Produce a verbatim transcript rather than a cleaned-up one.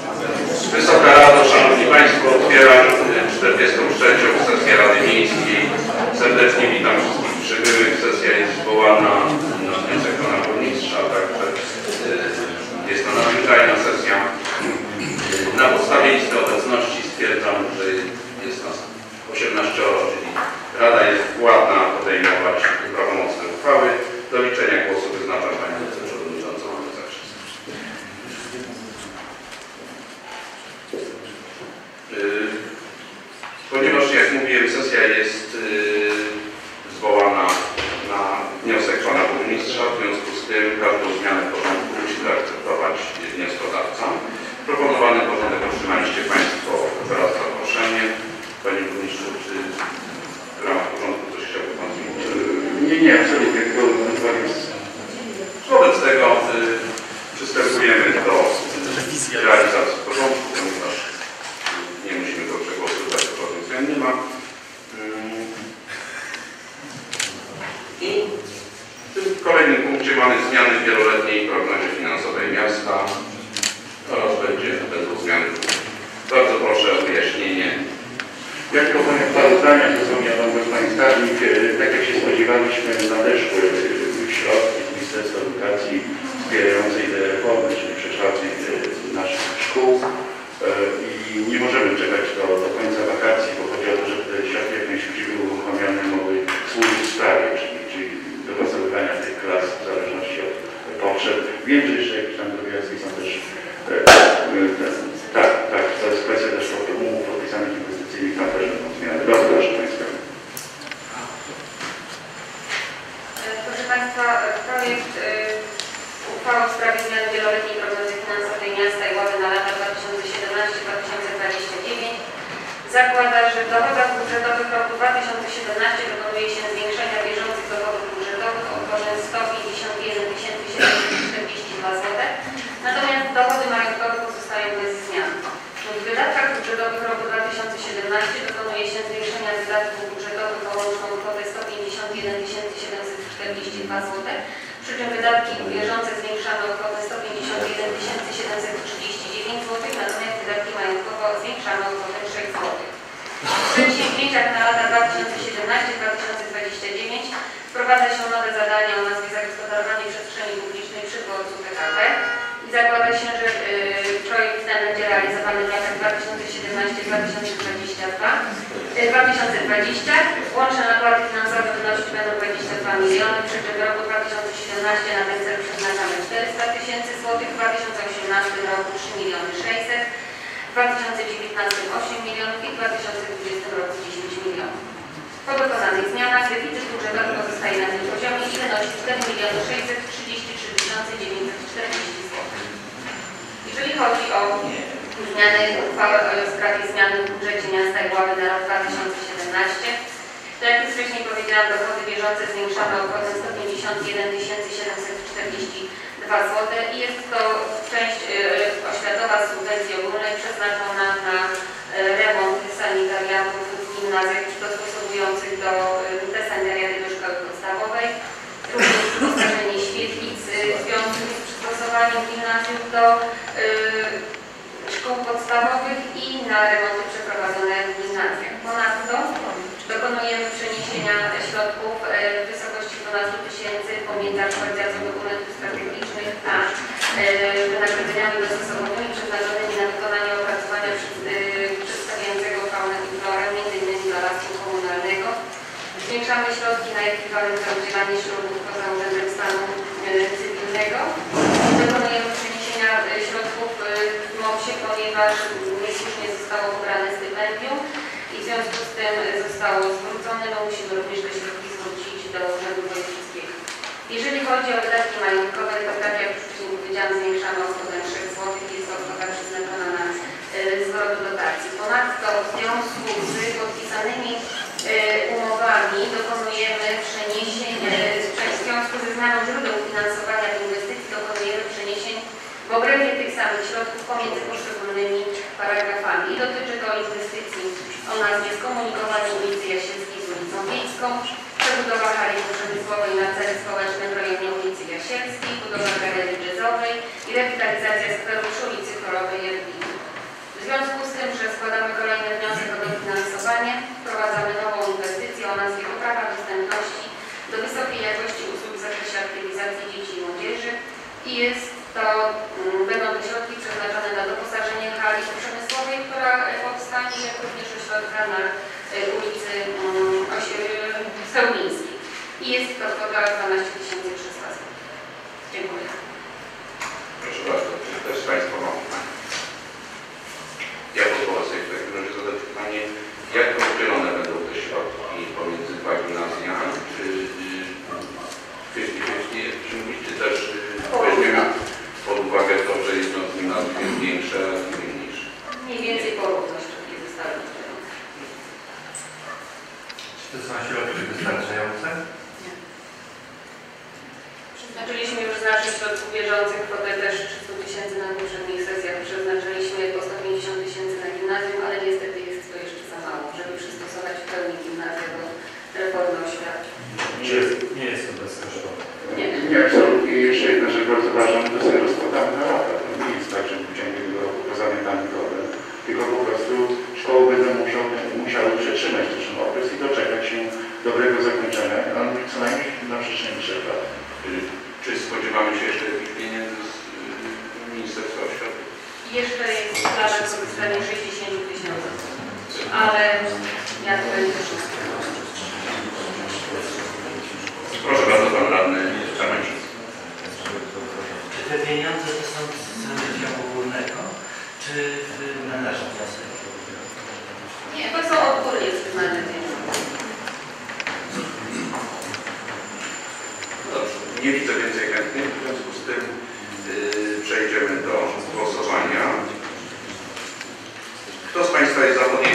Wysoka Rado, Szanowni Państwo, otwieram czterdziestą trzecią sesję Rady Miejskiej. Serdecznie witam wszystkich przybyłych. Sesja jest zwołana na wniosek pana burmistrza, także jest to nadzwyczajna sesja. Na podstawie listy obecności stwierdzam, że jest nas osiemnaścioro, czyli Rada jest władna podejmować prawomocne uchwały. Do liczenia głosu wyznaczam panią wiceprzewodniczącą Annę Zakrzewską. Ponieważ, jak mówiłem, sesja jest zwołana na wniosek pana burmistrza, w związku z tym każdą zmianę porządku musi zaakceptować wnioskodawca. Proponowany porządek otrzymaliście Państwo wraz z zaproszeniem. Panie burmistrzu, czy w ramach porządku coś chciałby Pan zmienić? Nie, nie, absolutnie. Wobec tego y, przystępujemy do y, realizacji porządku, ponieważ nie musimy go przegłosowywać, bo żadnych zmian nie ma. I w tym kolejnym punkcie mamy zmiany w wieloletniej prognozie finansowej miasta oraz będzie, będą zmiany. Bardzo proszę o wyjaśnienie. Jak to powiem, sprawozdania to są, ja mogę Państwa, tak jak się spodziewaliśmy, nadeszły środki z Ministerstwa Edukacji wspierającej te reformy, czyli przekształceń naszych szkół i nie możemy czekać do, do końca wakacji, bo chodzi o to, żeby te środki jak najszybciej były uruchomione, mogły służyć sprawie, czyli, czyli dopasowywania tych klas w zależności od potrzeb. Wiem, że jeszcze jakieś tam drobiazgi są też, tak, tak, to jest kwestia też umów podpisanych inwestycyjnych, tam też będą zmiany. Bardzo proszę Państwa. Proszę Państwa, projekt y, uchwały w sprawie zmiany wieloletniej prognozy finansowej miasta i Ławy na lata dwa tysiące siedemnasty do dwa tysiące dwudziestego dziewiątego zakłada, że w dochodach budżetowych roku dwa tysiące siedemnastego dokonuje się zwiększenia bieżących dochodów budżetowych o kwotę sto pięćdziesiąt jeden tysięcy siedemset czterdzieści dwa złote, natomiast dochody majątkowe pozostają bez zmian. W wydatkach budżetowych roku dwa tysiące siedemnastego dokonuje się zwiększenia wydatków budżetowych o łączną kwotę sto pięćdziesiąt jeden tysięcy siedemset czterdzieści dwa złote, przy czym wydatki bieżące zwiększamy o kwotę sto pięćdziesiąt jeden tysięcy siedemset trzydzieści dziewięć złotych, natomiast wydatki majątkowe zwiększamy o kwotę sześć złotych. W przedsięwzięciach na lata dwa tysiące siedemnasty do dwa tysiące dwudziestego dziewiątego wprowadza się nowe zadania o nazwie zagospodarowanie przestrzeni publicznej przy dworcu P K P i zakłada się, że y, projekt ten będzie realizowany w latach dwa tysiące siedemnasty do dwa tysiące dwudziestego. Łączne nakłady finansowe wynosić będą dwadzieścia dwa miliony, przy czym w roku dwa tysiące siedemnastym na ten cel przeznaczamy czterysta tysięcy złotych, w dwa tysiące osiemnastym roku trzy miliony sześćset, w dwa tysiące dziewiętnastym osiem milionów i w dwa tysiące dwudziestym roku dziesięć milionów. Po dokonanych zmianach deficyt budżetowy pozostaje na tym poziomie i wynosi cztery miliony sześćset trzydzieści trzy tysiące dziewięćset czterdzieści złotych. Jeżeli chodzi o zmiany uchwały w sprawie zmiany w budżecie miasta i Ławy na rok dwa tysiące siedemnasty, to jak już wcześniej powiedziałam, dochody bieżące zwiększamy o kwotę sto pięćdziesiąt jeden tysięcy siedemset czterdzieści dwa złote i jest to część y, oświatowa z subwencji ogólnej przeznaczona na y, remont sanitariatów w gimnazjach dostosowujących do y, te sanitariaty do szkoły podstawowej, również wyposażenie świetlic y, w związku z przystosowaniem gimnazjów do y, szkół podstawowych i na remonty przeprowadzone w gimnazjach. Ponadto dokonujemy przeniesienia środków w wysokości dwunastu tysięcy pomiędzy aktualizacją dokumentów strategicznych a wynagrodzeniami dostosowanymi przeznaczonymi na wykonanie opracowania przedstawiającego faunę i florę, między innymi dla lasu komunalnego. Zwiększamy środki na ekwiwalent za udzielanie środków poza urzędem stanu cywilnego. Dokonujemy przeniesienia środków w MOPS-ie, ponieważ niesłusznie zostało pobrane stypendium i w związku z tym zostało zwrócone, no musimy również te środki zwrócić do Urzędu Wojewódzkiego. Jeżeli chodzi o wydatki majątkowe, to tak jak już wcześniej powiedziałam, zwiększamy o kwotę sześć złotych, jest to kwota przeznaczona na y, zwrot dotacji. Ponadto w związku z podpisanymi y, umowami dokonujemy przeniesień, y, w związku ze zmianą źródeł finansowania inwestycji dokonujemy przeniesień w obrębie tych samych środków pomiędzy poszczególnymi paragrafami. I dotyczy to inwestycji o nazwie skomunikowanie ulicy Jasielskiej z ulicą Wiejską, przebudowa hali przemysłowej na cele społeczne w rejonie ulicy Jasielskiej, budowa galerii jazzowej i rewitalizacja skweru przy ulicy Chorowej Jadwigi. jest to kwota dwanaście tysięcy trzysta złotych. Dziękuję. Proszę bardzo, czy ktoś z Państwa ma pytanie? Ja pozwolę sobie w takim razie zadać pytanie, jak rozdzielone będą te środki pomiędzy dwa gimnazja, czy pięćdziesiąt pięćdziesiąt, czy mówić, czy też weźmiemy pod uwagę to, że jedno z gimnazjów jest większe, a drugie mniejsze? Mniej więcej porówno środki zostały rozdzielone. Czy to są środki wystarczające? Nie. Przeznaczyliśmy już z naszych środków bieżących kwotę też trzysta tysięcy na poprzednich sesjach. Przeznaczyliśmy po sto pięćdziesiąt tysięcy na gimnazjum, ale niestety jest to jeszcze za mało, żeby przystosować w pełni gimnazja do reformy oświaty. Nie jest, nie jest to bezkosztowe. Nie. Nie, absolutnie. I jeszcze jedna rzecz bardzo ważna, to sobie rozkładamy na lata. To nie jest tak, że w ciągu tego roku pozamiatamy drogę, tylko po prostu szkoły będą musiały, musiały przetrzymać ten okres i doczekać się dobrego zakończenia, no, co najmniej na przestrzeni trzech lat. Czy spodziewamy się jeszcze jakichś pieniędzy z y, Ministerstwa Oświaty? Jeszcze jest sprawa o wystawieniu sześćdziesiąt tysięcy, ale jak będzie wszystko. Proszę bardzo, Pan Radny Czarmańczyk. Czy te pieniądze to są z wydziału ogólnego, czy na nasz wniosek? Nie, to są odgórnie przyznane pieniądze. Dobrze. Nie widzę więcej chętnych, w związku z tym yy, przejdziemy do głosowania. Kto z Państwa jest za podjęciem